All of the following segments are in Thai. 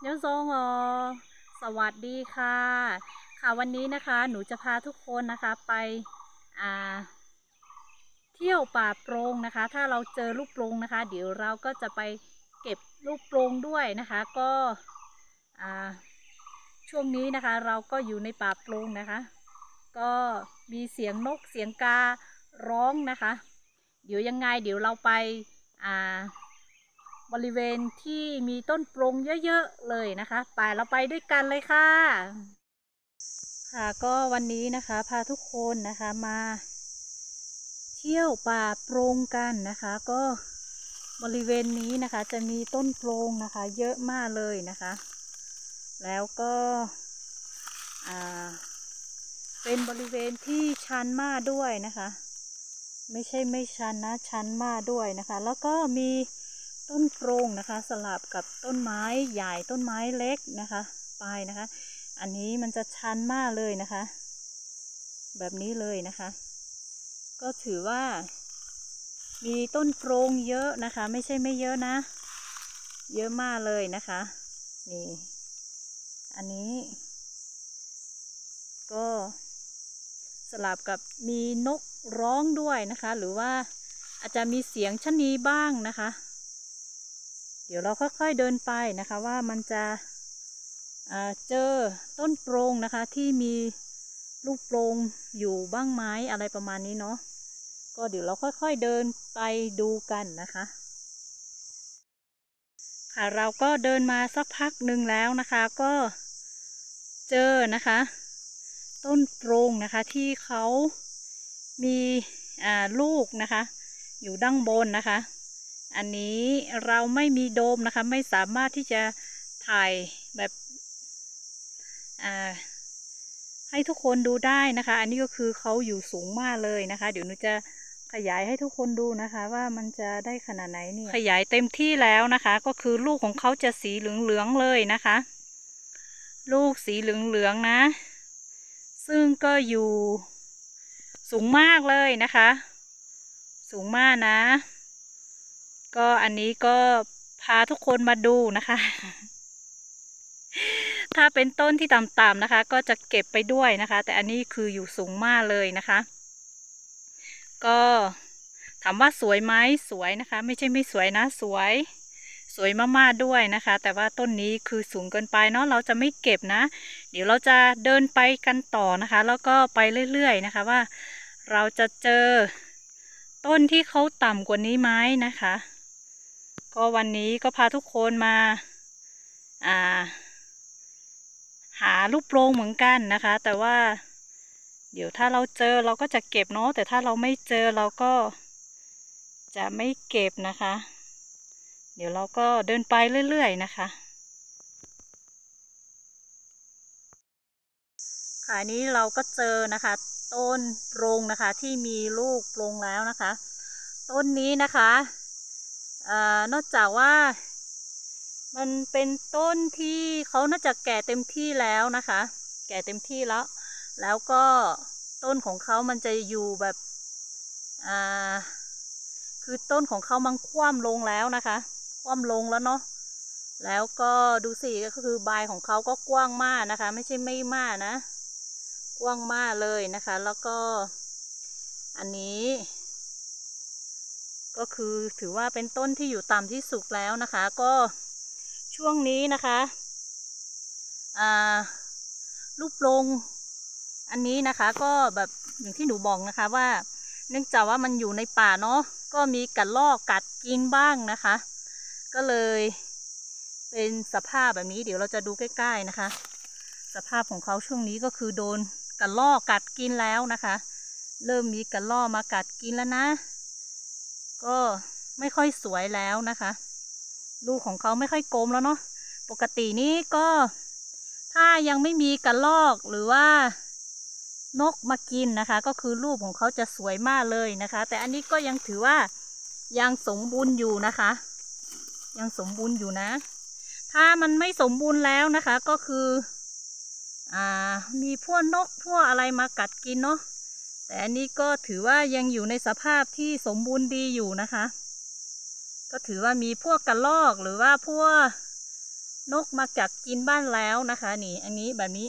ยโซงอสวัสดีค่ะวันนี้นะคะหนูจะพาทุกคนนะคะไปอ่าเที่ยวป่าโปร่งนะคะถ้าเราเจอลูกโปร่งนะคะเดี๋ยวเราก็จะไปเก็บลูกโปร่งด้วยนะคะก็ช่วงนี้นะคะเราก็อยู่ในป่าโปร่งนะคะก็มีเสียงนกเสียงการ้องนะคะเดี๋ยวยังไงเดี๋ยวเราไปบริเวณที่มีต้นโปร่งเยอะๆเลยนะคะไปเราไปด้วยกันเลยค่ะก็วันนี้นะคะพาทุกคนนะคะมาเที่ยวป่าโปร่งกันนะคะก็บริเวณนี้นะคะจะมีต้นโปร่งนะคะเยอะมากเลยนะคะแล้วก็เป็นบริเวณที่ชันมากด้วยนะคะไม่ชันนะชันมากด้วยนะคะแล้วก็มีต้นโปร่งนะคะสลับกับต้นไม้ใหญ่ต้นไม้เล็กนะคะไปนะคะอันนี้มันจะชันมากเลยนะคะแบบนี้เลยนะคะก็ถือว่ามีต้นโปร่งเยอะนะคะไม่ใช่ไม่เยอะนะเยอะมากเลยนะคะนี่อันนี้ก็สลับกับมีนกร้องด้วยนะคะหรือว่าอาจจะมีเสียงชะนีบ้างนะคะเดี๋ยวเราค่อยๆเดินไปนะคะว่ามันจะเจอต้นโปร่งนะคะที่มีลูกโปร่งอยู่บ้างไหมอะไรประมาณนี้เนาะก็เดี๋ยวเราค่อยๆเดินไปดูกันนะคะเราก็เดินมาสักพักหนึ่งแล้วนะคะก็เจอนะคะต้นโปร่งนะคะที่เขามีลูกนะคะอยู่ด้านบนนะคะอันนี้เราไม่มีโดมนะคะไม่สามารถที่จะถ่ายแบบให้ทุกคนดูได้นะคะอันนี้ก็คือเขาอยู่สูงมากเลยนะคะเดี๋ยวหนูจะขยายให้ทุกคนดูนะคะว่ามันจะได้ขนาดไหนเนี่ยขยายเต็มที่แล้วนะคะก็คือลูกของเขาจะสีเหลืองๆเลยนะคะลูกสีเหลืองๆนะซึ่งก็อยู่สูงมากเลยนะคะสูงมากนะก็อันนี้ก็พาทุกคนมาดูนะคะถ้าเป็นต้นที่ต่ำๆนะคะก็จะเก็บไปด้วยนะคะแต่อันนี้คืออยู่สูงมากเลยนะคะก็ถามว่าสวยไหมสวยนะคะไม่ใช่ไม่สวยนะสวยมากๆด้วยนะคะแต่ว่าต้นนี้คือสูงเกินไปเนาะเราจะไม่เก็บนะเดี๋ยวเราจะเดินไปกันต่อนะคะแล้วก็ไปเรื่อยๆนะคะว่าเราจะเจอต้นที่เขาต่ำกว่านี้ไหมนะคะก็วันนี้ก็พาทุกคนมาหาลูกโปร่งเหมือนกันนะคะแต่ว่าเดี๋ยวถ้าเราเจอเราก็จะเก็บเนาะแต่ถ้าเราไม่เจอเราก็จะไม่เก็บนะคะเดี๋ยวเราก็เดินไปเรื่อยๆนะคะอันนี้เราก็เจอนะคะต้นโปร่งนะคะที่มีลูกโปร่งแล้วนะคะต้นนี้นะคะนอกจากว่ามันเป็นต้นที่เขาน่าจะแก่เต็มที่แล้วนะคะแก่เต็มที่แล้วก็ต้นของเขามันจะอยู่แบบคือต้นของเขามันคว่ำลงแล้วนะคะคว่ำลงแล้วเนาะแล้วก็ดูสิก็คือใบของเขาก็กว้างมากนะคะไม่ใช่ไม่มากนะกว้างมากเลยนะคะแล้วก็อันนี้ก็คือถือว่าเป็นต้นที่อยู่ต่ำที่สุดแล้วนะคะก็ช่วงนี้นะคะลูกโปร่งอันนี้นะคะก็แบบอย่างที่หนูบอกนะคะว่าเนื่องจากว่ามันอยู่ในป่าเนาะก็มีกระรอกกัดกินบ้างนะคะก็เลยเป็นสภาพแบบนี้เดี๋ยวเราจะดูใกล้ๆนะคะสภาพของเขาช่วงนี้ก็คือโดนกระรอกกัดกินแล้วนะคะเริ่มมีกระรอกมากัดกินแล้วนะก็ไม่ค่อยสวยแล้วนะคะลูกของเขาไม่ค่อยกลมแล้วเนาะปกตินี้ก็ถ้ายังไม่มีกระรอกหรือว่านกมากินนะคะก็คือรูปของเขาจะสวยมากเลยนะคะแต่อันนี้ก็ยังถือว่ายังสมบูรณ์อยู่นะคะยังสมบูรณ์อยู่นะถ้ามันไม่สมบูรณ์แล้วนะคะก็คือมีพวกนกพวกอะไรมากัดกินเนาะแต่อันนี้ก็ถือว่ายังอยู่ในสภาพที่สมบูรณ์ดีอยู่นะคะก็ถือว่ามีพวกกระรอกหรือว่าพวกนกมากัดกินบ้านแล้วนะคะนี่อันนี้แบบนี้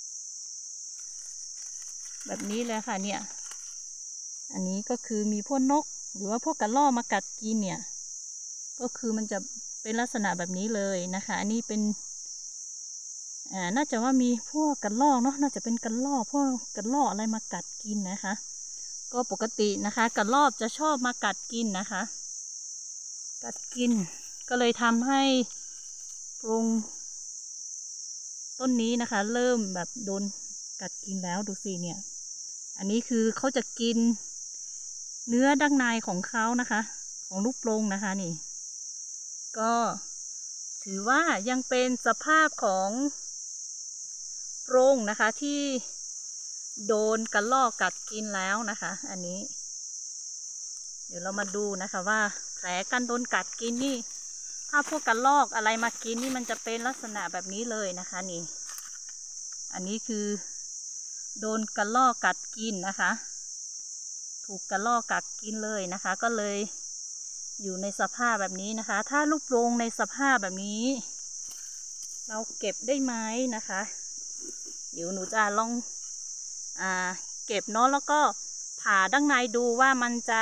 เลยค่ะเนี่ยอันนี้ก็คือมีพวกนกหรือว่าพวกกระรอกมากัดกินเนี่ยก็คือมันจะเป็นลักษณะแบบนี้เลยนะคะอันนี้เป็นน่าจะว่ามีพวกกระรอกเนาะน่าจะเป็นกระรอกพวกกระรอกอะไรมากัดกินนะคะก็ปกตินะคะกระรอกจะชอบมากัดกินนะคะกัดกินก็เลยทำให้ปรุงต้นนี้นะคะเริ่มแบบโดนกัดกินแล้วดูสิเนี่ยอันนี้คือเขาจะกินเนื้อด้านในของเขานะคะของลูกโป่งนะคะนี่ก็ถือว่ายังเป็นสภาพของโปร่งนะคะที่โดนกระรอกกัดกินแล้วนะคะอันนี้เดี๋ยวเรามาดูนะคะว่าแผลการโดนกัดกินนี่ถ้าพวกกระรอกอะไรมากินนี่มันจะเป็นลักษณะแบบนี้เลยนะคะนี่อันนี้คือโดนกระรอกกัดกินนะคะถูกกระรอกกัดกินเลยนะคะก็เลยอยู่ในสภาพแบบนี้นะคะถ้าลูกโป่งในสภาพแบบนี้เราเก็บได้ไหมนะคะเดี๋ยวหนูจะลองเก็บเนาะแล้วก็ผ่าด้านในดูว่ามันจะ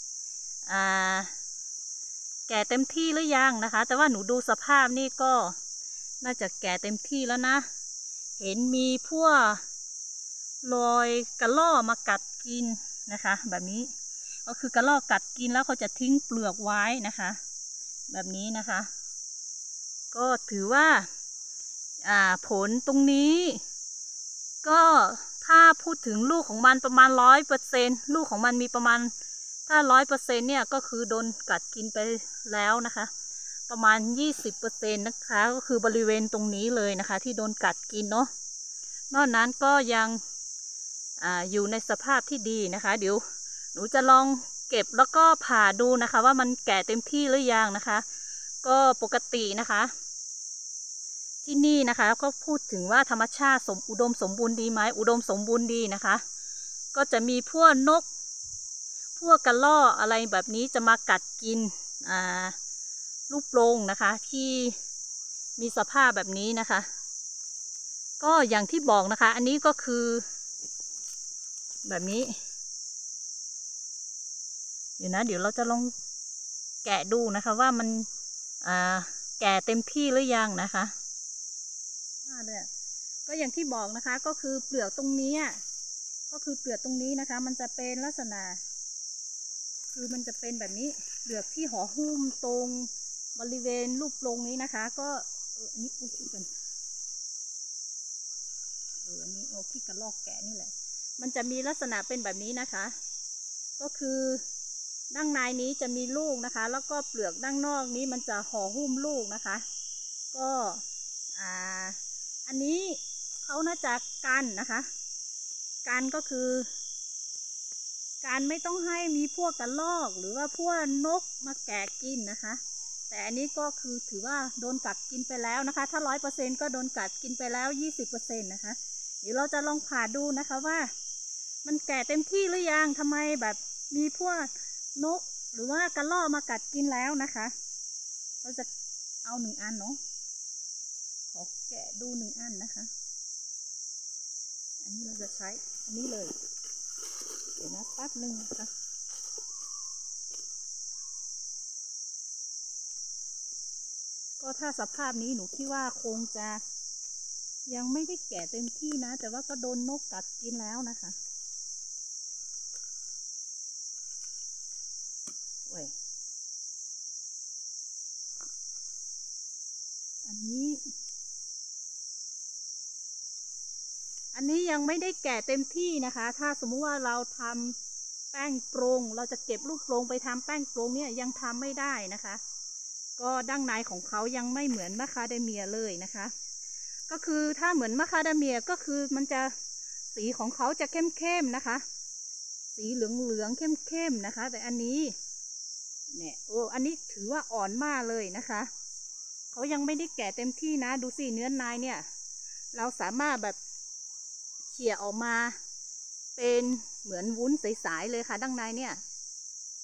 แก่เต็มที่หรือยังนะคะแต่ว่าหนูดูสภาพนี่ก็น่าจะแก่เต็มที่แล้วนะเห็นมีพวกรอยกระรอกมากัดกินนะคะแบบนี้ก็คือกระรอกกัดกินแล้วเขาจะทิ้งเปลือกไว้นะคะแบบนี้นะคะก็ถือว่าผลตรงนี้ก็ถ้าพูดถึงลูกของมันประมาณ100%ลูกของมันมีประมาณถ้า100%เนี่ยก็คือโดนกัดกินไปแล้วนะคะประมาณ20%นะคะก็คือบริเวณตรงนี้เลยนะคะที่โดนกัดกินเนาะนอกนั้นก็ยังอยู่ในสภาพที่ดีนะคะเดี๋ยวหนูจะลองเก็บแล้วก็ผ่าดูนะคะว่ามันแก่เต็มที่หรือยังนะคะก็ปกตินะคะที่นี่นะคะก็พูดถึงว่าธรรมชาติอุดมสมบูรณ์ดีไหมอุดมสมบูรณ์ดีนะคะก็จะมีพวกนกพวกกระรอกอะไรแบบนี้จะมากัดกินลูกโป่งนะคะที่มีสภาพแบบนี้นะคะก็อย่างที่บอกนะคะอันนี้ก็คือแบบนี้เดี๋ยวเราจะลองแกะดูนะคะว่ามันแก่เต็มที่หรือยังนะคะก็อย่างที่บอกนะคะก็คือเปลือกตรงนี้ก็คือเปลือกตรงนี้นะคะมันจะเป็นลักษณะคือมันจะเป็นแบบนี้เปลือกที่ห่อหุ้มตรงบริเวณรูปโปร่งนี้นะคะก็อันนี้พูดกันอันนี้ที่กระรอกแกะนี่แหละมันจะมีลักษณะเป็นแบบนี้นะคะก็คือด้านในนี้จะมีลูกนะคะแล้วก็เปลือกด้านนอกนี้มันจะห่อหุ้มลูกนะคะก็อันนี้เขาน่าจะกันนะคะกันก็คือการไม่ต้องให้มีพวกกระรอกหรือว่าพวกนกมาแกะกินนะคะแต่อันนี้ก็คือถือว่าโดนกัดกินไปแล้วนะคะถ้า100%ก็โดนกัดกินไปแล้ว20%นะคะเดี๋ยวเราจะลองผ่าดูนะคะว่ามันแก่เต็มที่หรือยังทำไมแบบมีพวกนกหรือว่ากระรอกมากัดกินแล้วนะคะเราจะเอา1 อันเนาะขอแกะดู1 อันนะคะอันนี้เราจะใช้อันนี้เลยเดี๋ยวนะแป๊บนึงนะคะก็ถ้าสภาพนี้หนูคิดว่าคงจะยังไม่ได้แก่เต็มที่นะแต่ว่าก็โดนนกกัดกินแล้วนะคะโอ้ยอันนี้ยังไม่ได้แก่เต็มที่นะคะถ้าสมมุติว่าเราทำแป้งโปร่งเราจะเก็บลูกโปร่งไปทำแป้งโปร่งเนี่ยยังทำไม่ได้นะคะก็ด้านในของเขายังไม่เหมือนมะคาเดเมียเลยนะคะก็คือถ้าเหมือนมะคาเดเมียก็คือมันจะสีของเขาจะเข้มๆนะคะสีเหลืองๆเข้มๆนะคะแต่อันนี้เนี่ยอันนี้ถือว่าอ่อนมากเลยนะคะเขายังไม่ได้แก่เต็มที่นะดูสิเนื้อในเนี่ยเราสามารถแบบเขี่ยออกมาเป็นเหมือนวุ้นใสๆเลยค่ะด้านในเนี่ย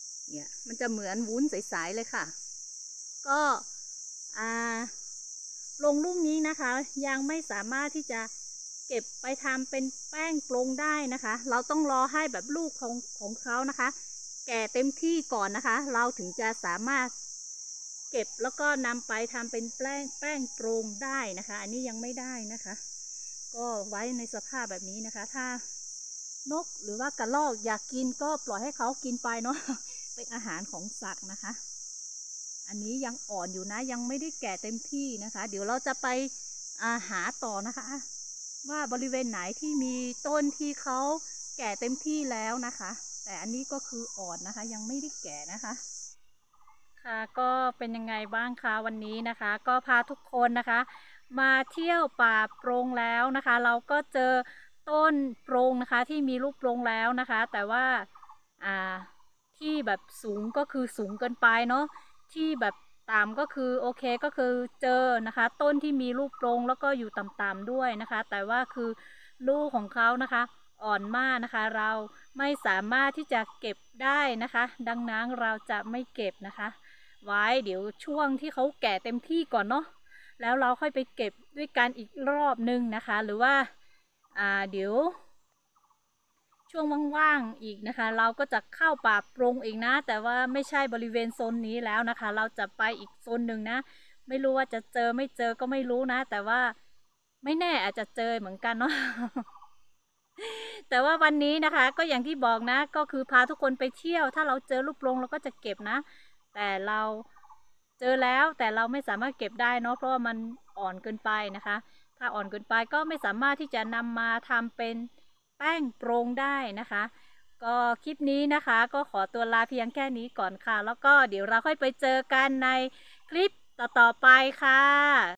มันจะเหมือนวุ้นใสๆเลยค่ะก็ปลงลูกนี้นะคะยังไม่สามารถที่จะเก็บไปทำเป็นแป้งปลงได้นะคะเราต้องรอให้แบบลูกของเขานะคะแก่เต็มที่ก่อนนะคะเราถึงจะสามารถเก็บแล้วก็นำไปทำเป็นแป้งปลงได้นะคะอันนี้ยังไม่ได้นะคะก็ไว้ในสภาพแบบนี้นะคะถ้านกหรือว่ากระรอกอยากกินก็ปล่อยให้เขากินไปเนาะ เป็นอาหารของสัตว์นะคะอันนี้ยังอ่อนอยู่นะยังไม่ได้แก่เต็มที่นะคะเดี๋ยวเราจะไปหาต่อนะคะว่าบริเวณไหนที่มีต้นที่เขาแก่เต็มที่แล้วนะคะแต่อันนี้ก็คืออ่อนนะคะยังไม่ได้แก่นะคะค่ะก็เป็นยังไงบ้างคะวันนี้นะคะก็พาทุกคนนะคะมาเที่ยวป่าโปร่งแล้วนะคะเราก็เจอต้นโปร่งนะคะที่มีลูกโปร่งแล้วนะคะแต่ว่าอ่าที่แบบสูงก็คือสูงเกินไปเนาะที่แบบต่ำก็คือโอเคก็คือเจอนะคะต้นที่มีลูกโปร่งแล้วก็อยู่ต่ำๆด้วยนะคะแต่ว่าคือลูกของเขานะคะอ่อนมากนะคะเราไม่สามารถที่จะเก็บได้นะคะดังนั้นเราจะไม่เก็บนะคะไว้เดี๋ยวช่วงที่เขาแก่เต็มที่ก่อนเนาะแล้วเราค่อยไปเก็บด้วยกันอีกรอบนึงนะคะหรือว่าเดี๋ยวช่วงว่างๆอีกนะคะเราก็จะเข้าป่าปรงอีกนะแต่ว่าไม่ใช่บริเวณโซนนี้แล้วนะคะเราจะไปอีกโซนหนึ่งนะไม่รู้ว่าจะเจอไม่เจอก็ไม่รู้นะแต่ว่าไม่แน่อาจจะเจอเหมือนกันเนาะ แต่ว่าวันนี้นะคะก็อย่างที่บอกนะก็คือพาทุกคนไปเที่ยวถ้าเราเจอลูกโป่งเราก็จะเก็บนะแต่เราเจอแล้วแต่เราไม่สามารถเก็บได้เนาะเพราะว่ามันอ่อนเกินไปนะคะถ้าอ่อนเกินไปก็ไม่สามารถที่จะนำมาทำเป็นแป้งโปร่งได้นะคะก็คลิปนี้นะคะก็ขอตัวลาเพียงแค่นี้ก่อนค่ะแล้วก็เดี๋ยวเราค่อยไปเจอกันในคลิปต่อๆไปค่ะ